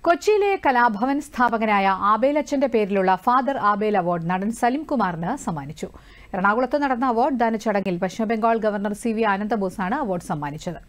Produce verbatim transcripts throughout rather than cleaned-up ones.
കൊച്ചിയിലെ കലാഭവൻ സ്ഥാപകനായ ആബേലച്ചന്റെ പേരിലുള്ള ഫാദർ ആബേൽ അവാർഡ് നടൻ സലിം കുമാറിന് സമ്മാനിച്ചു. എറണാകുളത്ത് നടന്ന അവാർഡ് ദാന ചടങ്ങിൽ പശ്ചിമബംഗാൾ ഗവർണർ സി വി ആനന്ദബോസാണ് അവാർഡ് സമ്മാനിച്ചത്.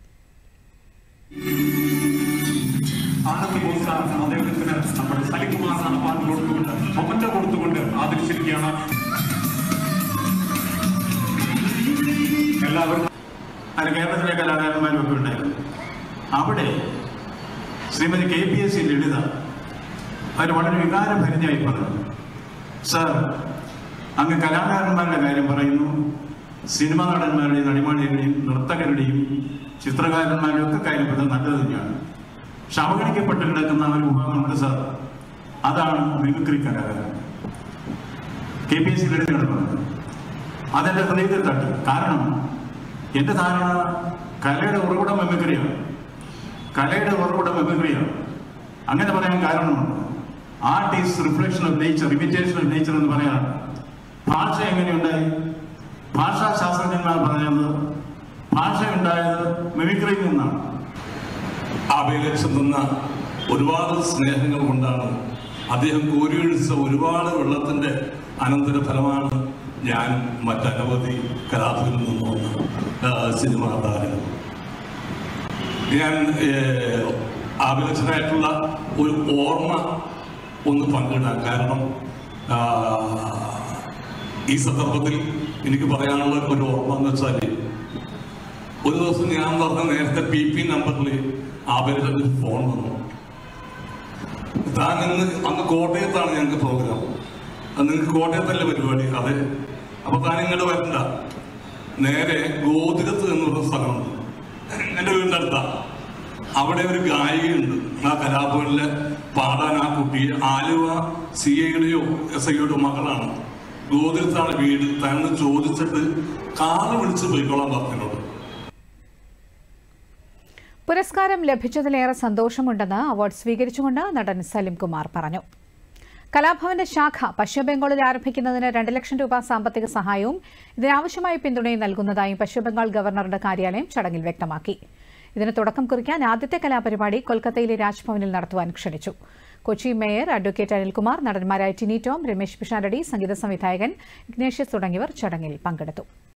കേരളത്തിലെ കലാകാരന്മാരും ഒക്കെ ഉണ്ടായിരുന്നു. അവിടെ Shrimati K P S C Lalitha അവർ വളരെ വികാരഭരിതയായി പറഞ്ഞു, സർ, അങ്ങ് കലാകാരന്മാരുടെ കാര്യം പറയുന്നു, സിനിമാ നടന്മാരുടെയും നടിമാരുടെയും നർത്തകരുടെയും ചിത്രകാരന്മാരുടെയും ഒക്കെ കാര്യപ്പെട്ടത് നല്ലത് തന്നെയാണ്. പക്ഷെ അവഗണിക്കപ്പെട്ട് കിടക്കുന്ന ഒരു വിഭാഗമുണ്ട് സർ, അതാണ് മിമിക്രി കലാകാരൻ. കെ പി എസ് സി ലളിതയാണ് പറഞ്ഞത്. അതെന്റെ ഹൃദയത്തിൽ തട്ടി. കാരണം എന്റെ ധാരണ കലയുടെ ഉറവിടം മിമിക്രിയാണ്. കലയുടെ ഉറവിടം മിമിക്രിയാണ്. അങ്ങനെ പറയാൻ കാരണമുണ്ട്. Art is reflection of nature, imitation of nature എന്ന് പറയാനാണ്. ഭാഷ എങ്ങനെയുണ്ടായി? ഭാഷാ ശാസ്ത്രജ്ഞന്മാർ പറഞ്ഞത് ഭാഷ ഉണ്ടായത് മിമിക്രിയിൽ നിന്നാണ്. ആബേലച്ചൻ തന്ന ഒരുപാട് സ്നേഹങ്ങൾ കൊണ്ടാണ് അദ്ദേഹം കോരിയൊഴിച്ച ഒരുപാട് വെള്ളത്തിന്റെ അനന്തരഫലമാണ് ഞാൻ മറ്റനവധി കലാഭവനിൽ നിന്ന് വന്ന സിനിമാ താരങ്ങൾ. ഞാൻ ആബേലച്ചനായിട്ടുള്ള ഒരു ഓർമ്മ ഒന്ന് പങ്കിടാം. കാരണം ഈ സന്ദർഭത്തിൽ എനിക്ക് പറയാനുള്ള ഒരു ഓർമ്മ എന്ന് വെച്ചാൽ, ഒരു ദിവസം ഞാൻ പറഞ്ഞ നേരത്തെ പി പി നമ്പറിൽ ആബേലച്ചൻ്റെ ഫോൺ വന്നു. താൻ ഇന്ന് അന്ന് കോട്ടയത്താണ് ഞങ്ങൾക്ക് പ്രോഗ്രാം. നിങ്ങൾക്ക് കോട്ടയത്തല്ലേ പരിപാടി? അതെ. അപ്പൊ താൻ ഇങ്ങോട്ട് വരണ്ട, നേരെ ഗോതിരത്ത് എന്ന് പറഞ്ഞ സ്ഥലമുണ്ട് എൻ്റെ വീടിൻ്റെ അടുത്താ. അവിടെ ഒരു ഗായികയുണ്ട്. ആ കലാഭവനിലെ പാടാൻ ആ കുട്ടി ആലുവ സി ഐയുടെയോ എസ് ഐയുടെയോ മകളാണ്. ഗോതിരത്താണ് വീട്. താൻ ചോദിച്ചിട്ട് കാറ് വിളിച്ച് പോയിക്കോളാൻ പറഞ്ഞോട്. പുരസ്കാരം ലഭിച്ചതിലേറെ സന്തോഷമുണ്ടെന്ന് അവാർഡ് സ്വീകരിച്ചുകൊണ്ട് നടൻ സലിം കുമാർ പറഞ്ഞു. കലാഭവന്റെ ശാഖ പശ്ചിമബംഗാളിൽ ആരംഭിക്കുന്നതിന് രണ്ട് ലക്ഷം രൂപ സാമ്പത്തിക സഹായവും ഇതിനാവശ്യമായ പിന്തുണയും നൽകുന്നതായും പശ്ചിമബംഗാൾ ഗവർണറുടെ കാര്യാലയം ചടങ്ങിൽ വ്യക്തമാക്കി. ഇതിന് തുടക്കം കുറിക്കാൻ ആദ്യത്തെ കലാപരിപാടി കൊൽക്കത്തയിലെ രാജ്ഭവനിൽ നടത്തുവാൻ ക്ഷണിച്ചു. കൊച്ചി മേയർ അഡ്വക്കേറ്റ് അനിൽകുമാർ, നടന്മാരായ ടിനി ടോം, രമേശ് പിഷാരടി, സംഗീത സംവിധായകൻ ഇഗ്നേഷ്യസ് തുടങ്ങിയവർ ചടങ്ങിൽ പങ്കെടുത്തു.